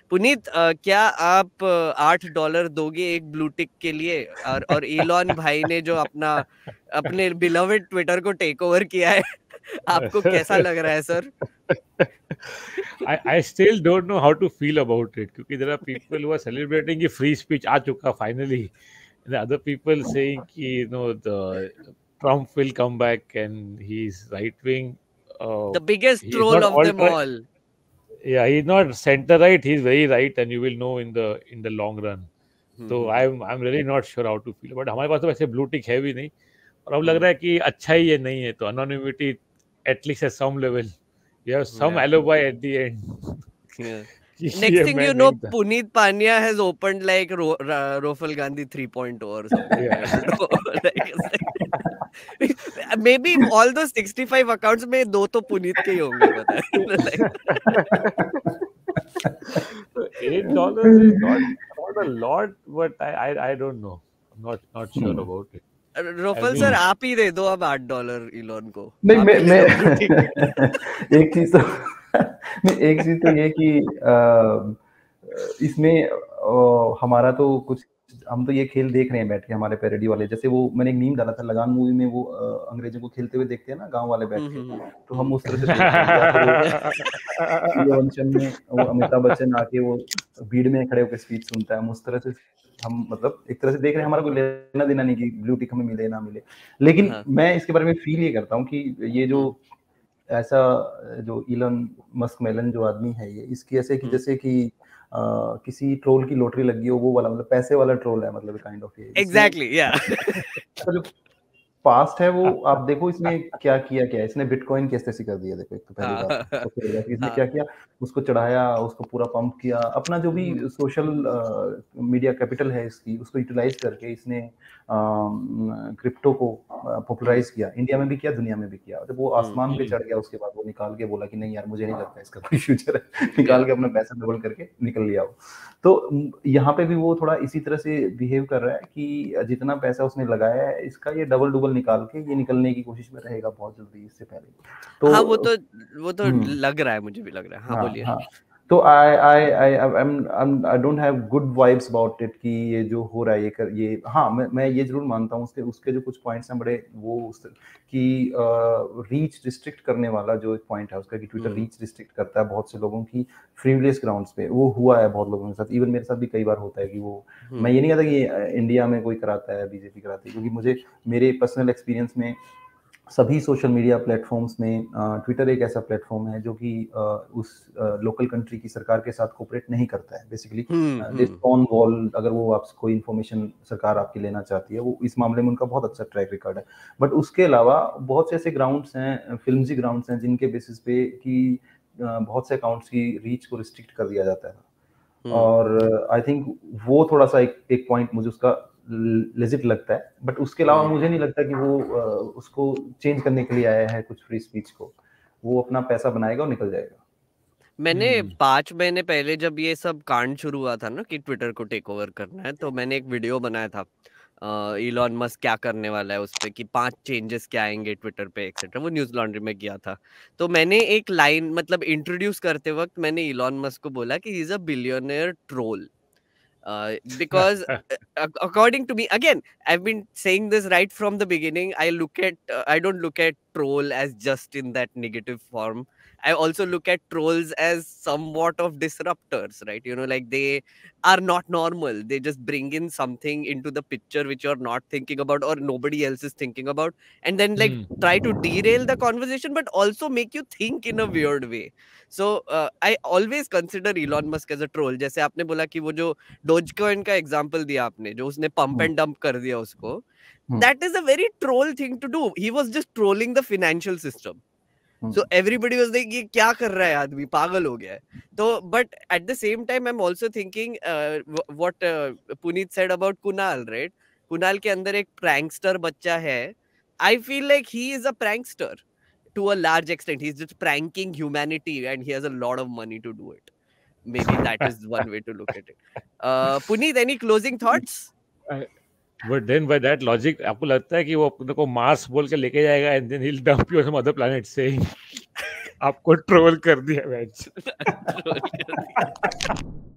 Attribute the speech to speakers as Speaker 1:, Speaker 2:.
Speaker 1: पुनीत, क्या आप $8 दोगे एक ब्लू टिक के लिए? और इलॉन भाई ने जो अपने बिलवेड ट्विटर को टेक ओवर किया है, आपको कैसा लग रहा है sir?
Speaker 2: I still don't know how to feel about it क्योंकि there are people who are celebrating कि free speech आ चुका finally, and the other people saying कि the Trump will come back and he's right wing.
Speaker 1: The biggest
Speaker 2: He's
Speaker 1: troll
Speaker 2: not
Speaker 1: of them
Speaker 2: alt right.
Speaker 1: all.
Speaker 2: Yeah, he's not center right. He's very right, and you will know in the long run. तो I'm really not sure how to feel. But हमारे पास तो वैसे blue tick है भी नहीं, और अब लग रहा है कि अच्छा ही ये नहीं है, तो anonymity at least at some level. You have some
Speaker 1: Yeah.
Speaker 2: alibi at the end.
Speaker 1: Yeah.
Speaker 2: कि
Speaker 1: Next
Speaker 2: ये
Speaker 1: thing
Speaker 2: मैं
Speaker 1: you know,
Speaker 2: नहीं था.
Speaker 1: Puneet Pania has opened like Rofal Gandhi 3.0 or something.
Speaker 2: Yeah.
Speaker 1: I don't know. Maybe all those 65 accounts में 2 तो पुनीत के ही होंगे, पता है.
Speaker 2: $8 is not a lot, but I don't know. I'm not sure about it.
Speaker 1: ROFL sir, आप ही दे दो अब $8 इलॉन को.
Speaker 3: नहीं,
Speaker 1: आप ही ले लो blue tick.
Speaker 3: एक चीज तो ये कि इसमें हमारा तो कुछ, हम तो ये खेल देख रहे हैं बैठ के हमारे पैरोडी वाले, जैसे वो मैंने एक मीम डाला था लगान मूवी में, वो अंग्रेजों को खेलते हुए देखते हैं ना गांव वाले बैठ के, तो हम उस तरह से देख रहे हैं. या फिर वो वंशम में वो अमिताभ बच्चन आके वो भीड़ में खड़े होकर स्पीच सुनता है, हम उस तरह से हम मतलब एक तरह से देख रहे हैं. हमारा कोई लेना देना नहीं कि ब्लू टिक हमें मिले ना मिले, लेकिन मैं इसके बारे में फील ये करता हूँ कि ये जो ऐसा जो इलॉन मस्क मेलन जो आदमी है, ये इसकी ऐसे कि जैसे कि किसी ट्रोल की लॉटरी लग गई हो, वो वाला, मतलब पैसे वाला ट्रोल है, मतलब काइंड ऑफ ये.
Speaker 1: एग्जैक्टली, या
Speaker 3: जो पास्ट है वो आप देखो, इसने क्या किया, इसने बिटकॉइन कैसे ऐसे कर दिया. देखो, एक तो पहली बात इसने क्या किया, उसको चढ़ाया, उसको पूरा पंप किया, अपना जो भी सोशल मीडिया कैपिटल है इसकी, उसको यूटिलाइज करके इसने क्रिप्टो को पॉपुलराइज किया. इंडिया में भी किया, दुनिया में भी किया. जब वो आसमान पे चढ़ गया, उसके बाद वो निकाल के बोला कि नहीं यार, मुझे नहीं लगता इसका कोई फ्यूचर है. निकाल के अपना पैसा डबल करके निकल लिया वो. तो यहाँ पे भी वो थोड़ा इसी तरह से बिहेव कर रहा है कि जितना पैसा उसने लगाया है, इसका ये डबल डबल निकाल के ये निकलने की कोशिश में रहेगा बहुत जल्दी, इससे पहले. तो
Speaker 1: हाँ, वो तो लग रहा है, मुझे भी लग रहा है. हाँ, बोलिए.
Speaker 3: हाँ. तो I don't have good vibes about it कि ये जो हो रहा है ये हाँ, मैं ये जरूर मानता हूँ उसके जो कुछ पॉइंट्स हैं बड़े वो कि रीच रिस्ट्रिक्ट करने वाला जो एक पॉइंट है उसका, कि ट्विटर रीच रिस्ट्रिक्ट करता है बहुत से लोगों की फ्रीवियस ग्राउंड्स पे. वो हुआ है बहुत लोगों के साथ, इवन मेरे साथ भी कई बार होता है कि वो मैं ये नहीं कहता कि इंडिया में कोई कराता है, बीजेपी कराती है, क्योंकि मुझे मेरे पर्सनल एक्सपीरियंस में सभी सोशल मीडिया प्लेटफॉर्म्स में ट्विटर एक ऐसा प्लेटफॉर्म है जो कि उस लोकल कंट्री की सरकार के साथ कोऑपरेट नहीं करता है. बेसिकली ऑन वॉल, अगर वो आपसे कोई इन्फॉर्मेशन सरकार आपकी लेना चाहती है, वो इस मामले में उनका बहुत अच्छा ट्रैक रिकॉर्ड है. बट उसके अलावा बहुत से ऐसे ग्राउंड्स हैं, फिल्मजी ग्राउंड्स हैं, जिनके बेसिस पे कि बहुत से अकाउंट्स की रीच को रिस्ट्रिक्ट कर दिया जाता है. और आई थिंक वो थोड़ा सा एक पॉइंट मुझे उसका लेजिट लगता है. बट उसके अलावा मुझे नहीं लगता कि वो उसको चेंज करने के लिए आया है कुछ फ्री स्पीच को. वो अपना पैसा बनाएगा और निकल जाएगा.
Speaker 1: मैंने 5 महीने पहले जब ये सब कांड शुरू हुआ था ना कि ट्विटर को टेक ओवर करना है, तो मैंने एक वीडियो बनाया था इलॉन मस्क क्या करने वाला है उस पे, कि 5 चेंजेस क्या आएंगे ट्विटर पे एक्सेट्रा. वो न्यूज लॉन्ड्री में किया था. तो मैंने एक लाइन, मतलब इंट्रोड्यूस करते वक्त मैंने इलॉन मस्क को बोला कि he is a billionaire troll. Because according to me, again, I've been saying this right from the beginning, I don't look at troll as just in that negative form. I also look at trolls as somewhat of disruptors, right? Like they are not normal. They just bring in something into the picture which you're not thinking about or nobody else is thinking about, and then like try to derail the conversation but also make you think in a weird way. So I always consider Elon Musk as a troll. जैसे आपने बोला कि वो जो Dogecoin का example दिया आपने, जो उसने पंप एंड डंप कर दिया उसको, that is a very troll thing to do. He was just trolling the financial system. So everybody was like, ये क्या कर रहा है आदमी, पागल हो गया है. तो but at the same time I'm also thinking what Puneet said about Kunal, right? Kunal के अंदर एक prankster बच्चा है. I feel like he is a prankster to a large extent. He's just pranking humanity and he has a lot of money to do it. Maybe that is one way to look at it. Puneet, any closing thoughts?
Speaker 2: But then by that logic, आपको लगता है कि वो अपने को Mars बोल के लेके जाएगा and then he'll dump you on some other planet saying आपको ट्रोल कर दिया मैच.